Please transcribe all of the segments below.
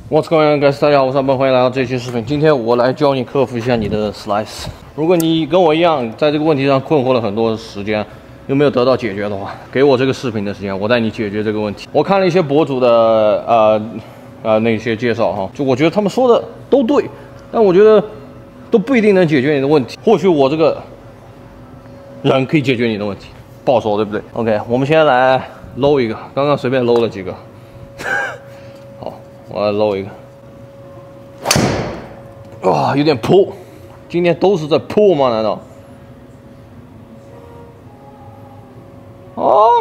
What's going on, guys？ 大家好，我是阿笨，欢迎来到这期视频。今天我来教你克服一下你的 slice。如果你跟我一样在这个问题上困惑了很多时间，又没有得到解决的话，给我这个视频的时间，我带你解决这个问题。我看了一些博主的那些介绍哈，就我觉得他们说的都对，但我觉得都不一定能解决你的问题。或许我这个人可以解决你的问题，不好说，对不对 ？OK， 我们先来搂一个，刚刚随便搂了几个。好，我来搂一个。哇，有点破，今天都是在破吗？难道？啊，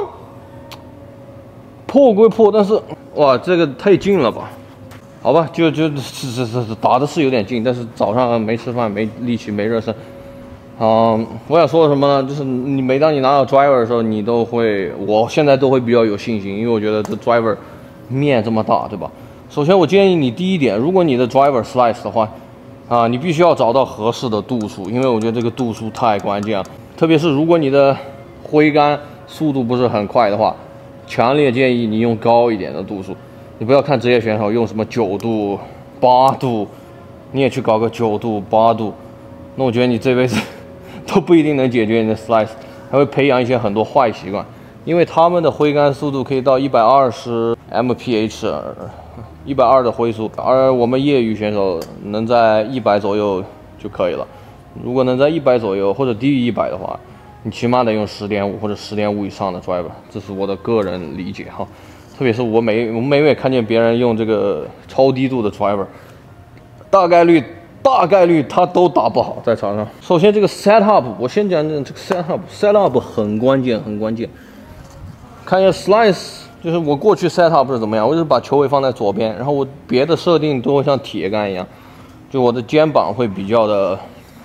破归破，但是哇，这个太近了吧？好吧，就打的是有点近，但是早上没吃饭，没力气，没热身。我想说什么呢？就是每当你拿到 driver 的时候，你都会，我现在都会比较有信心，因为我觉得这 driver 面这么大，对吧？首先，我建议你第一点，如果你的 driver slice 的话，你必须要找到合适的度数，因为我觉得这个度数太关键了。特别是如果你的挥杆速度不是很快的话，强烈建议你用高一点的度数。你不要看职业选手用什么9度、8度，你也去搞个9度、8度，那我觉得你这辈子都不一定能解决你的 slice， 还会培养一些很多坏习惯。因为他们的挥杆速度可以到120 mph。120的挥速，而我们业余选手能在100左右就可以了。如果能在100左右或者低于100的话，你起码得用10.5或者10.5以上的 driver， 这是我的个人理解哈。特别是我每每看见别人用这个超低度的 driver， 大概率他都打不好在场上。首先这个 setup， 我先讲这个 setup 很关键很关键。看一下 slice。就是我过去 setup 是怎么样？我就是把球尾放在左边，然后我别的设定都会像铁杆一样，就我的肩膀会比较的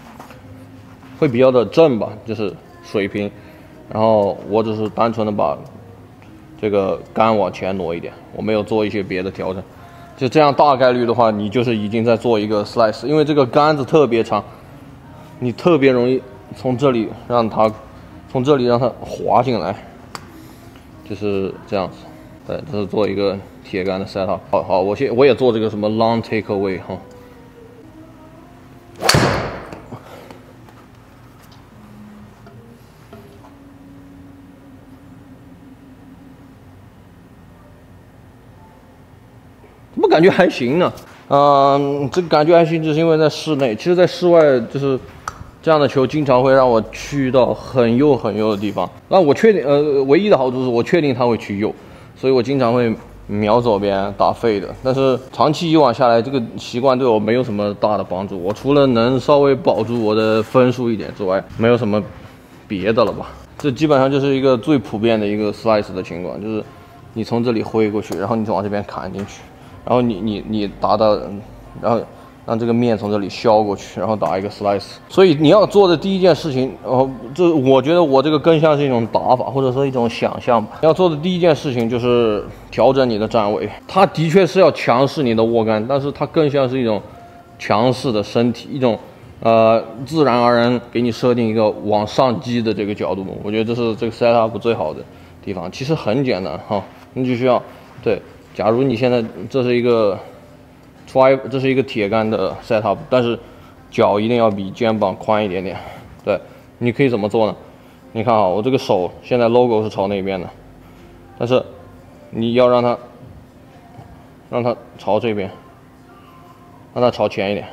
正吧，就是水平。然后我只是单纯的把这个杆往前挪一点，我没有做一些别的调整。就这样大概率的话，你就是已经在做一个 slice， 因为这个杆子特别长，你特别容易从这里让它滑进来，就是这样子。对，这是做一个铁杆的 setup。好，我也做这个什么 long take away 哈。怎么感觉还行呢？这个感觉还行，只是因为在室内。其实，在室外就是这样的球经常会让我去到很右的地方。那我确定，唯一的好处是我确定它会去右。所以我经常会瞄左边打废的，但是长期以往下来，这个习惯对我没有什么大的帮助。我除了能稍微保住我的分数一点之外，没有什么别的了吧？这基本上就是一个最普遍的一个 slice 的情况，就是你从这里挥过去，然后你往这边砍进去，然后你打到，然后让这个面从这里削过去，然后打一个 slice。所以你要做的第一件事情，我觉得我这个更像是一种打法，或者说一种想象吧。要做的第一件事情就是调整你的站位。它的确是要强势你的握杆，但是它更像是一种强势的身体，一种自然而然给你设定一个往上击的这个角度。我觉得这是这个 setup 最好的地方。其实很简单哈，你只需要对，假如你现在这是一个。这是一个铁杆的 setup， 但是脚一定要比肩膀宽一点点。对，你可以怎么做呢？你看啊，我这个手现在 logo 是朝那边的，但是你要让它朝这边，让它朝前一点，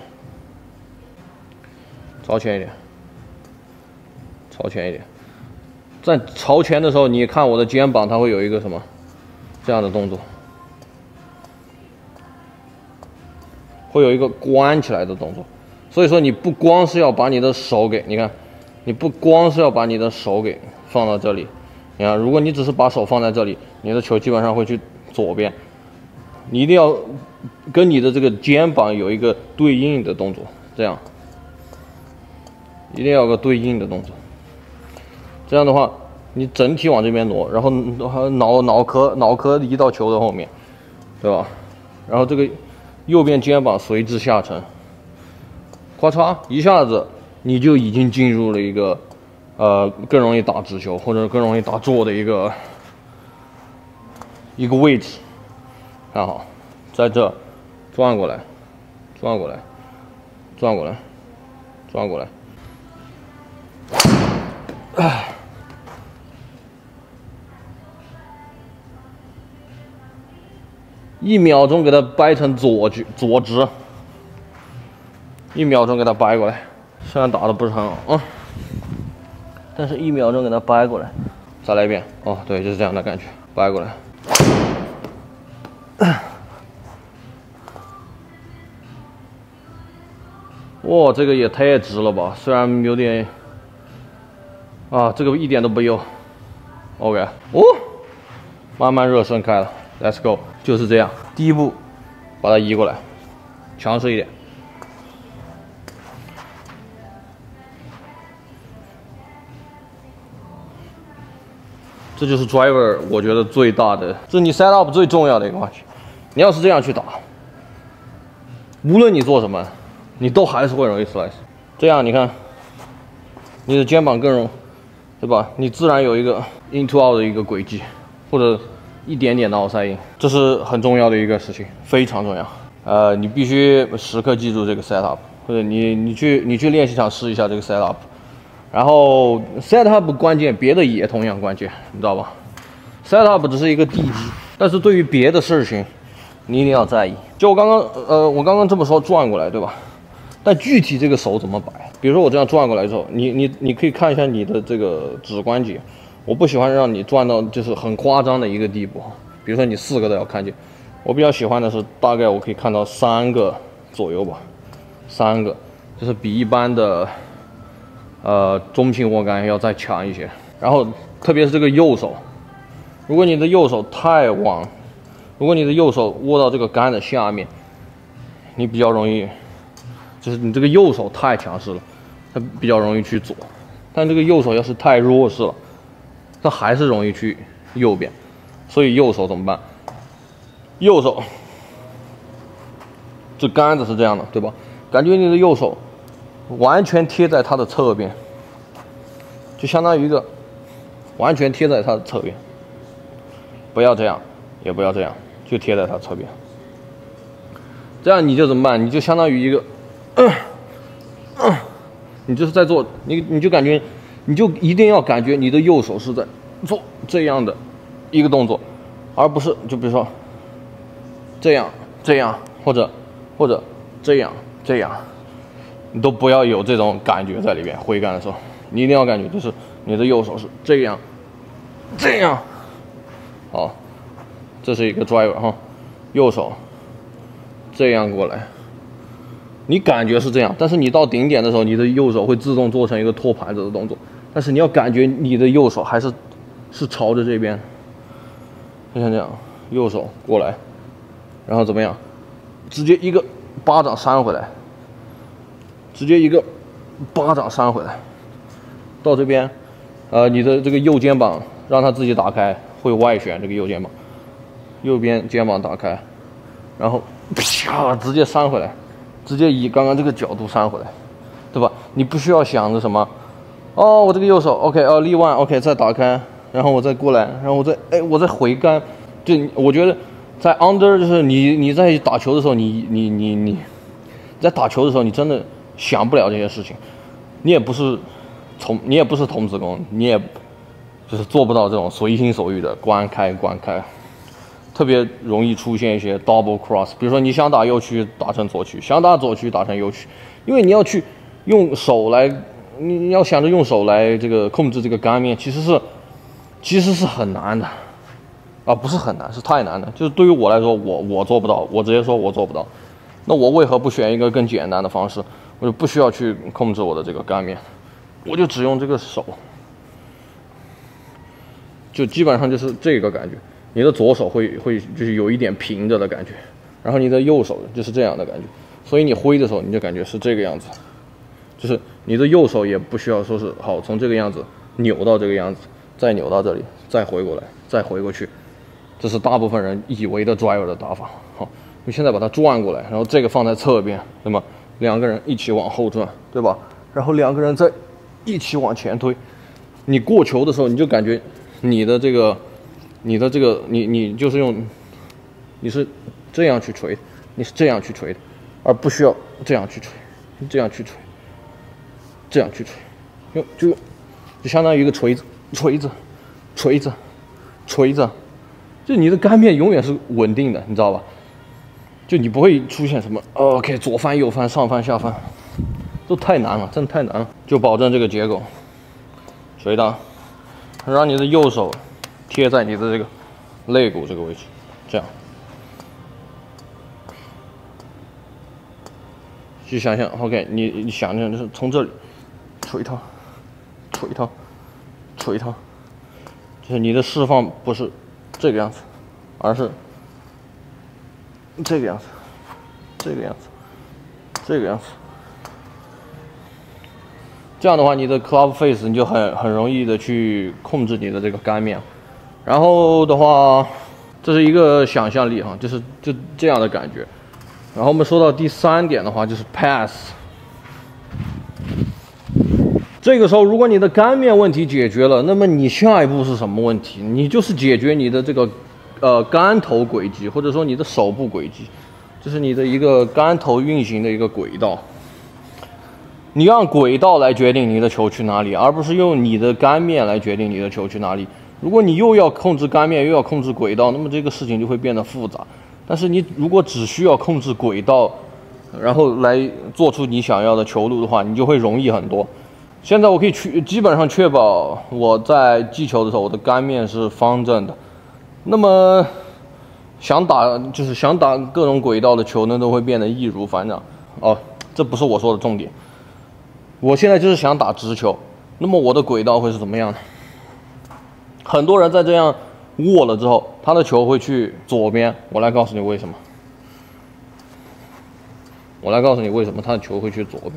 朝前一点，朝前一点。在朝前的时候，你看我的肩膀，它会有一个什么这样的动作。会有一个关起来的动作，所以说你不光是要把你的手给，你看，你不光是要把你的手给放到这里，你看，如果你只是把手放在这里，你的球基本上会去左边，你一定要跟你的这个肩膀有一个对应的动作，这样，一定要有个对应的动作，这样的话，你整体往这边挪，然后脑壳移到球的后面，对吧？然后这个。右边肩膀随之下沉，咔嚓一下子你就已经进入了一个更容易打直球或者更容易打坐的一个位置。看好，在这转过来，转过来，转过来，转过来。1秒钟给它掰成左直，1秒钟给它掰过来。虽然打的不是很好啊，但是1秒钟给它掰过来。再来一遍哦，对，就是这样的感觉，掰过来。哇，这个也太直了吧！虽然有点啊，这个一点都不油。OK， 哦，慢慢热身开了 ，Let's go， 就是这样。第一步，把它移过来，强势一点。这就是 driver， 我觉得最大的，这是你 set up 最重要的一个环节。你要是这样去打，无论你做什么，你都还是会容易 slice。这样你看，你的肩膀更容，对吧？你自然有一个 in to out 的一个轨迹，或者一点点的 outside in， 这是很重要的一个事情，非常重要。你必须时刻记住这个 set up， 或者你去练习场试一下这个 set up。然后 set up 关键，别的也同样关键，你知道吧 ？set up 只是一个地基，但是对于别的事情，你一定要在意。就我刚刚这么说转过来，对吧？但具体这个手怎么摆？比如说我这样转过来之后，你可以看一下你的这个指关节，我不喜欢让你转到就是很夸张的一个地步。比如说你4个都要看见，我比较喜欢的是大概我可以看到3个左右吧，3个，就是比一般的。中频握杆要再强一些，然后特别是这个右手，如果你的右手太往，如果你的右手握到这个杆的下面，你比较容易，就是你这个右手太强势了，它比较容易去左，但这个右手要是太弱势了，它还是容易去右边，所以右手怎么办？右手，这杆子是这样的，对吧？感觉你的右手。完全贴在它的侧边，就相当于一个完全贴在它的侧边，不要这样，也不要这样，就贴在它侧边。这样你就怎么办？你就相当于一个，你就是在做，你就感觉，你就一定要感觉你的右手是在做这样的一个动作，而不是就比如说这样或者这样。你都不要有这种感觉在里边，挥杆的时候，你一定要感觉就是你的右手是这样，好，这是一个 driver 哈，右手这样过来，你感觉是这样，但是你到顶点的时候，你的右手会自动做成一个托盘子的动作，但是你要感觉你的右手还是朝着这边，就像这样，右手过来，然后怎么样，直接一个巴掌扇回来。直接一个巴掌扇回来，到这边，你的这个右肩膀让它自己打开，会外旋这个右肩膀，右边肩膀打开，然后啪直接扇回来，直接以刚刚这个角度扇回来，对吧？你不需要想着什么，哦，我这个右手 OK，立腕 OK， 再打开，然后我再过来，然后我再回杆，就我觉得在 under 就是你在打球的时候，你在打球的时候，你真的。想不了这些事情，你也不是童子功，你也就是做不到这种随心所欲的关开，特别容易出现一些 double cross。比如说你想打右区打成左区，想打左区打成右区，因为你要去用手来，你要想着用手来这个控制这个杆面，其实是很难的，啊，不是很难，是太难了。就是对于我来说，我做不到，我直接说我做不到。那我为何不选一个更简单的方式？我就不需要去控制我的这个杆面，我就只用这个手，就基本上就是这个感觉。你的左手会就是有一点平着的感觉，然后你的右手就是这样的感觉，所以你挥的时候你就感觉是这个样子，就是你的右手也不需要说是好从这个样子扭到这个样子，再扭到这里，再回过来，再回过去，这是大部分人以为的 driver 的打法。好，你现在把它转过来，然后这个放在侧边，那么2个人一起往后转，对吧？然后2个人再一起往前推。你过球的时候，你就感觉你就是你是这样去锤， 你是这样去锤的，而不需要这样去锤，这样去锤，这样去锤，就相当于一个锤子，就你的杆面永远是稳定的，你知道吧？就你不会出现什么 OK 左翻右翻上翻下翻，都太难了，真的太难了。就保证这个结构，锤裆，让你的右手贴在你的这个肋骨这个位置，这样。去想象 ，OK， 你想象就是从这里锤它，就是你的释放不是这个样子，而是这个样子，这个样子。这样的话，你的 club face 你就很容易的去控制你的这个杆面。然后的话，这是一个想象力哈，就这样的感觉。然后我们说到第3点的话，就是 pass。这个时候，如果你的杆面问题解决了，那么你下一步是什么问题？你就是解决你的这个杆头轨迹，或者说你的手部轨迹，就是你的一个杆头运行的一个轨道。你让轨道来决定你的球去哪里，而不是用你的杆面来决定你的球去哪里。如果你又要控制杆面，又要控制轨道，那么这个事情就会变得复杂。但是你如果只需要控制轨道，然后来做出你想要的球路的话，你就会容易很多。现在我可以基本上确保我在击球的时候，我的杆面是方正的。那么想打各种轨道的球呢，都会变得易如反掌。哦，这不是我说的重点。我现在就是想打直球，那么我的轨道会是怎么样的？很多人在这样握了之后，他的球会去左边。我来告诉你为什么。他的球会去左边。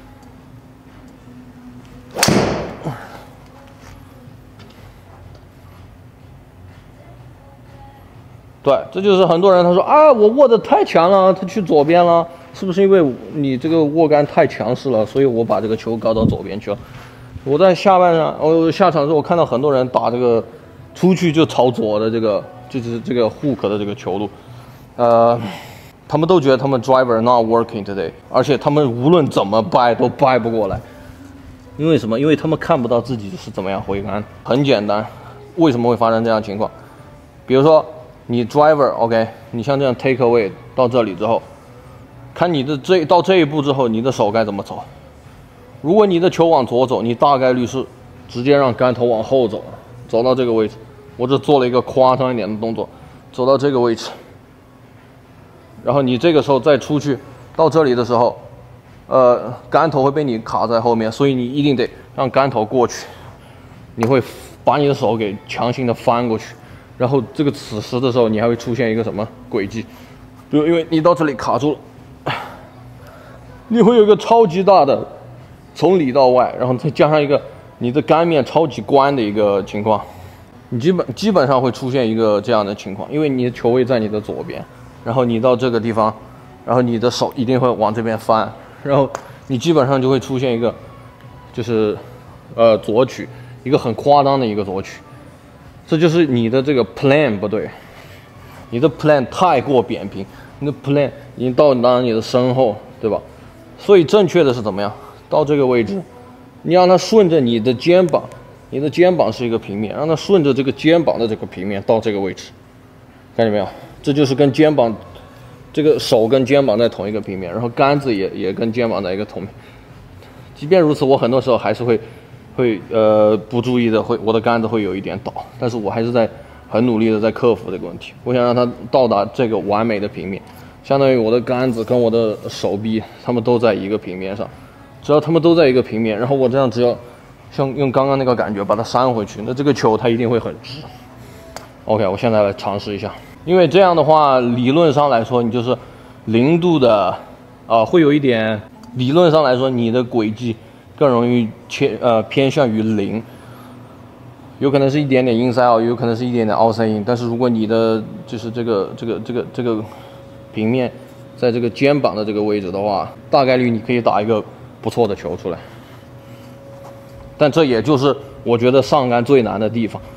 对，这就是很多人他说啊，我握的太强了，他去左边了，是不是因为你这个握杆太强势了，所以我把这个球搞到左边去了？我在下场的时候，我看到很多人打这个出去就朝左的这个，就是这个 hook 的这个球路，他们都觉得他们 driver not working today， 而且他们无论怎么掰都掰不过来，因为什么？因为他们看不到自己是怎么样挥杆。很简单，为什么会发生这样的情况？比如说你 driver OK， 你像这样 take away 到这里之后，看你的到这一步之后，你的手该怎么走？如果你的球往左走，你大概率是直接让杆头往后走，走到这个位置。我只做了一个夸张一点的动作，走到这个位置，然后你这个时候再出去到这里的时候，杆头会被你卡在后面，所以你一定得让杆头过去。你会把你的手给强行的翻过去，然后此时的时候，你还会出现一个什么轨迹？比如因为你到这里卡住了，你会有一个超级大的从里到外，然后再加上一个你的杆面超级关的一个情况，你基本上会出现一个这样的情况，因为你的球位在你的左边，然后你到这个地方，然后你的手一定会往这边翻，然后你基本上就会出现一个就是左曲，一个很夸张的一个左曲，这就是你的这个 plan 不对，你的 plan 太过扁平，你的 plan 已经到达你的身后，对吧？所以正确的是怎么样？到这个位置，你让它顺着你的肩膀，你的肩膀是一个平面，让它顺着这个肩膀的这个平面到这个位置，看见没有？这就是跟肩膀，这个手跟肩膀在同一个平面，然后杆子也跟肩膀在一个同平。即便如此，我很多时候还是会不注意的，我的杆子会有一点倒，但是我还是在很努力的在克服这个问题。我想让它到达这个完美的平面，相当于我的杆子跟我的手臂，它们都在一个平面上。只要他们都在一个平面，然后我这样只要像用刚刚那个感觉把它扇回去，那这个球它一定会很直。OK， 我现在来尝试一下，因为这样的话，理论上来说，你就是0度的，会有一点，理论上来说，你的轨迹更容易偏向于0，有可能是一点点 inside out，有可能是一点点 outside in， 但是如果你的就是这个平面在这个肩膀的这个位置的话，大概率你可以打一个不错的球出来。但这也就是我觉得上杆最难的地方。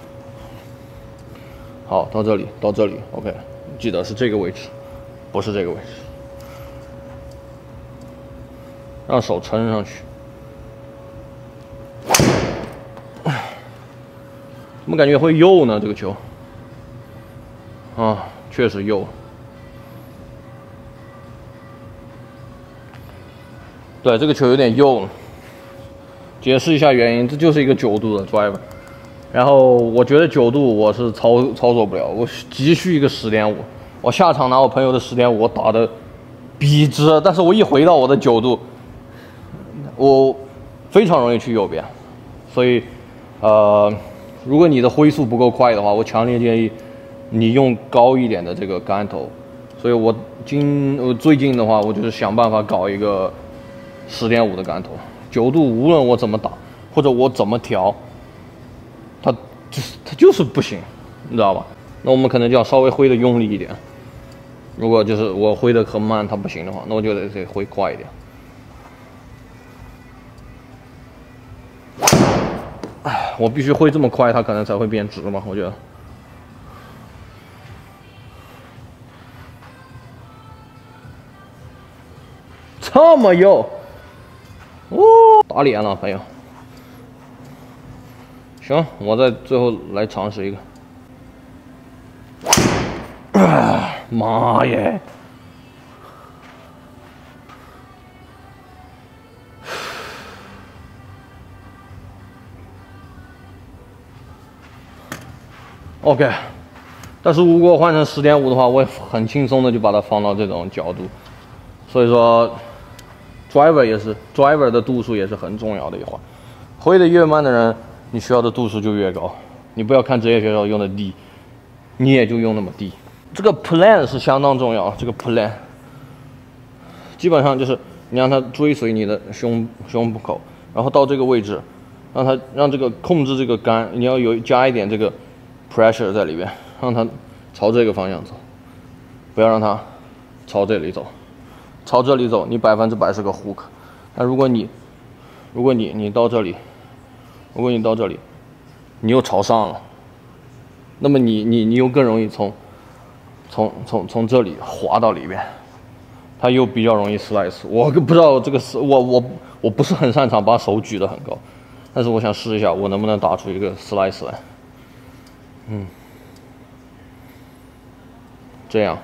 好，到这里 ，OK， 记得是这个位置，不是这个位置。 让手撑上去。怎么感觉会右呢？这个球啊，确实右。对，这个球有点右了。解释一下原因，这就是一个9度的 driver。然后我觉得9度我是操作不了，我急需一个10.5。我下场拿我朋友的10.5，我打的笔直，但是我一回到我的9度，我非常容易去右边。所以，如果你的挥速不够快的话，我强烈建议你用高一点的这个杆头。所以我最近的话，我就是想办法搞一个10.5的杆头。9度无论我怎么打，或者我怎么调，它就是不行，你知道吧？那我们可能就要稍微挥的用力一点。如果就是我挥的很慢，它不行的话，那我就得挥快一点。我必须挥这么快，它可能才会变直嘛，我觉得。这么右，哦，打脸了，朋友。行，我再最后来尝试一个。妈耶！OK， 但是如果换成10.5的话，我也很轻松的就把它放到这种角度。所以说 ，driver 的度数也是很重要的一环。挥的越慢的人，你需要的度数就越高。你不要看职业选手用的低，你也就用那么低。这个 plan 是相当重要，这个 plan 基本上就是你让它追随你的胸部口，然后到这个位置，让这个控制这个杆，你要加一点这个 pressure 在里边，让它朝这个方向走，不要让它朝这里走。朝这里走，你100%是个 hook。但如果你到这里，你又朝上了，那么你又更容易从这里滑到里边，它又比较容易 slice。我不知道这个我不是很擅长把手举得很高，但是我想试一下我能不能打出一个 slice 来。这样。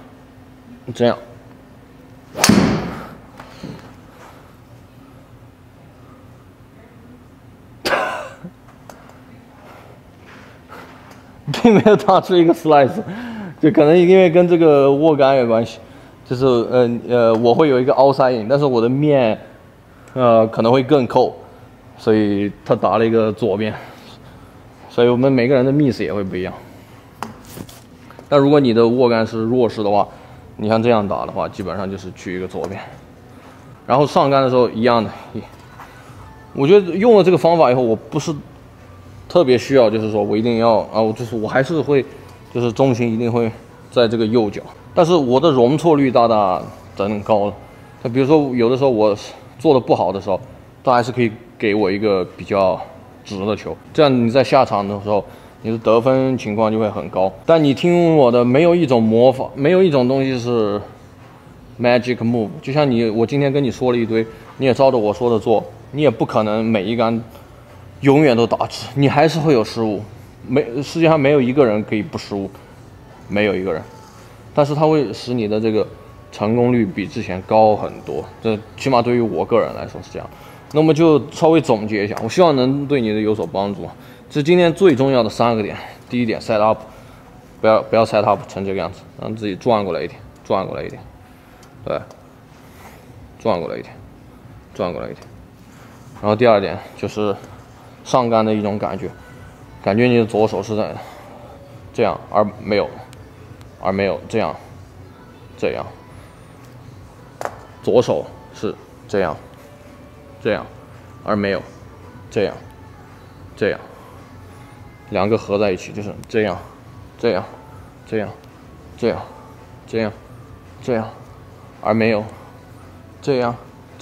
并没有打出一个 slice， 就可能因为跟这个握杆有关系，就是我会有一个凹塞印，但是我的面可能会更扣，所以他打了一个左边，所以我们每个人的 miss 也会不一样。但如果你的握杆是弱势的话，你像这样打的话，基本上就是去一个左边，然后上杆的时候一样的。我觉得用了这个方法以后，我不是特别需要，就是说我一定要我还是会，就是重心一定会在这个右脚，但是我的容错率大大增高了。那比如说有的时候我做的不好的时候，他还是可以给我一个比较直的球，这样你在下场的时候，你的得分情况就会很高。但你听我的，没有一种魔法，没有一种东西是 magic move。就像我今天跟你说了一堆，你也照着我说的做，你也不可能每一杆永远都打直，你还是会有失误。世界上没有一个人可以不失误，没有一个人。但是它会使你的这个成功率比之前高很多，这起码对于我个人来说是这样。那么就稍微总结一下，我希望能对你的有所帮助。这是今天最重要的3个点。第一点 set up， 不要 set up 成这个样子，让自己转过来一点，对，转过来一点。然后第二点就是上杆的一种感觉你的左手是在这样，而没有这样，左手是这样，而没有这样，两个合在一起就是这样，而没有这样。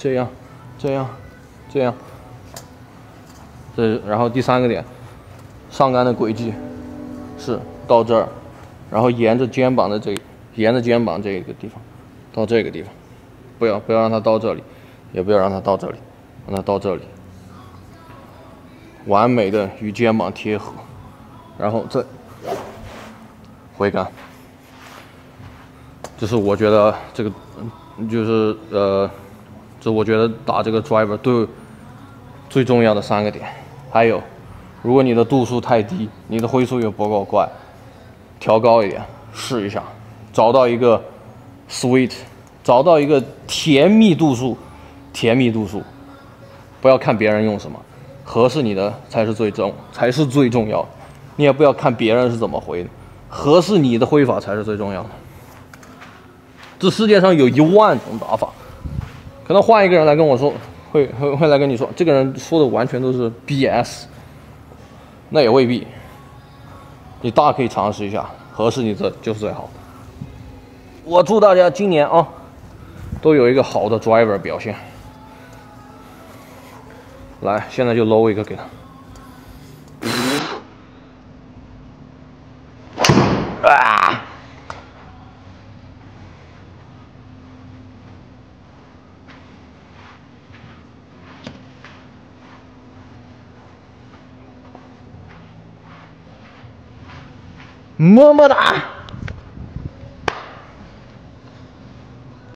然后第3个点，上杆的轨迹是到这儿，然后沿着肩膀这个地方到这个地方，不要让它到这里， 也不要让它到这里，让它到这里，完美的与肩膀贴合，然后这回杆。这是我觉得这个就是这我觉得打这个 driver 对最重要的3个点。还有，如果你的度数太低，你的挥速又不够快，调高一点试一下，找到一个 sweet， 找到一个甜蜜度数，不要看别人用什么，合适你的才是最重要的。你也不要看别人是怎么挥的，合适你的挥法才是最重要的。这世界上有10000种打法，可能换一个人来跟我说，会来跟你说，这个人说的完全都是 BS， 那也未必。你大可以尝试一下，合适你这就是最好的。我祝大家今年啊，都有一个好的 driver 表现。来，现在就搂一个给他。啊！么么哒。